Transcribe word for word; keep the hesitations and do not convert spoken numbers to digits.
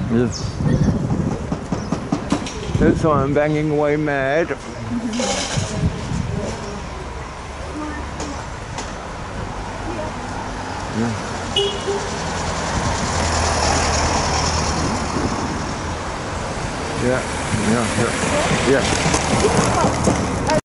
Yes. That's why I'm banging away mad. Yeah. Yeah, yeah, yeah. Yeah.